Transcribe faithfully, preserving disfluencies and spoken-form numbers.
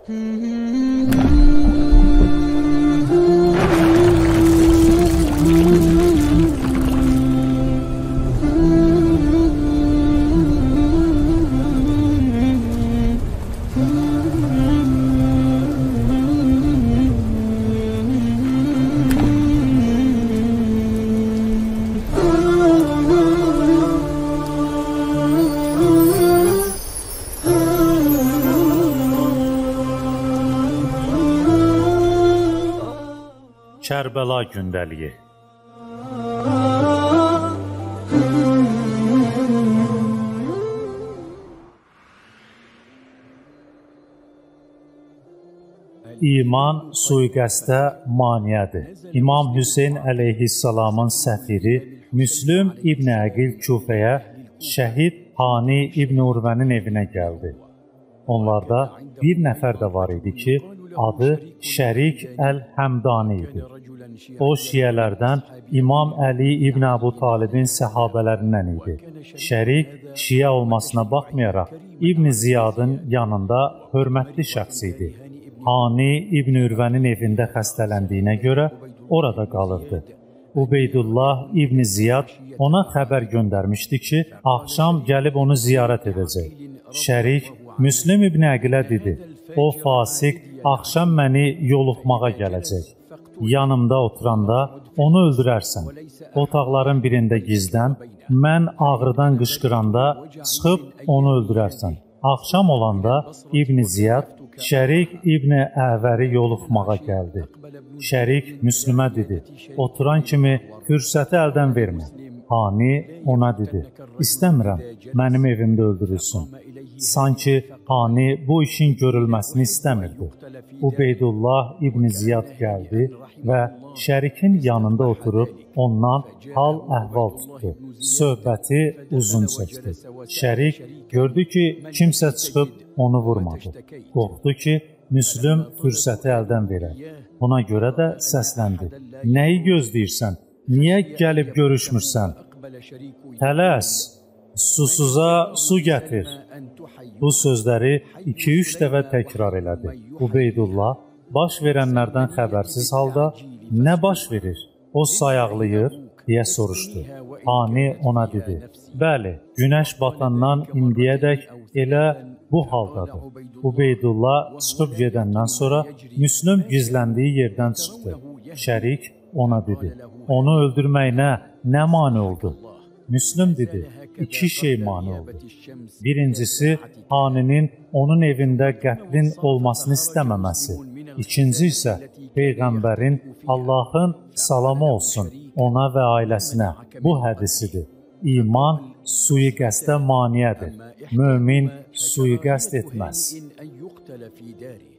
Kərbəla gündəliyi. İman sui-qəsdə maneədir. İmam Hüseyn əleyhissalamın səfiri Müslüm İbn Əqil Küfəyə şəhid Hani İbn Urvənin evinə gəldi. Onlarda bir nəfər də var idi ki, adı Şərik Əl-Həmdani idi. O, şiyələrdən İmam Əli İbn Əbu Talibin səhabələrindən idi. Şərik, şiyə olmasına baxmayaraq, İbn Ziyadın yanında hörmətli şəxs idi. Hani İbn Ürvənin evində xəstələndiyinə görə orada qalırdı. Ubeydullah İbn Ziyad ona xəbər göndərmişdi ki, axşam gəlib onu ziyarət edəcək. Şərik, Müslüm İbn Əqilə dedi, o fasiq axşam məni yoluxmağa gələcək. Yanımda oturanda onu öldürərsən. Otaqların birində gizlən, mən ağrıdan qışqıranda çıxıb onu öldürərsən. Axşam olanda İbn Ziyad Şərik İbn Əvəri yoluxmağa gəldi. Şərik Müslümə dedi, oturan kimi fürsəti əldən vermə. Hani ona dedi, istəmirəm, mənim evimdə öldürülsün. Sanki Hani bu işin görülməsini istəmirdi. Ubeydullah İbn Ziyad gəldi və Şərikin yanında oturub ondan hal əhval tutdu. Söhbəti uzun çəkdi. Şərik gördü ki, kimsə çıxıb onu vurmadı. Qorxdu ki, Müslüm fürsəti əldən verər. Buna görə də səsləndi. Nəyi gözləyirsən? Niyə gəlib görüşmürsən? Tələs, susuza su gətir. Bu sözləri iki-üç dəfə təkrar elədi. Ubeydullah baş verənlərdən xəbərsiz halda nə baş verir? O sayaqlayır, deyə soruşdu. Hani ona dedi, bəli, günəş batandan indiyədək elə bu haldadır. Ubeydullah çıxıb gedəndən sonra Müslüm gizləndiyi yerdən çıxdı. Şərik ona dedi, onu öldürməyinə nə mane oldu? Müslüm dedi, iki şey mane oldu. Birincisi, Haninin onun evində qətlin olmasını istəməməsi. İkinci isə, Peyğəmbərin Allahın salamı olsun ona və ailəsinə. Bu hədisidir. İman sui-qəsdə maneədir. Mömin sui-qəsd etməz.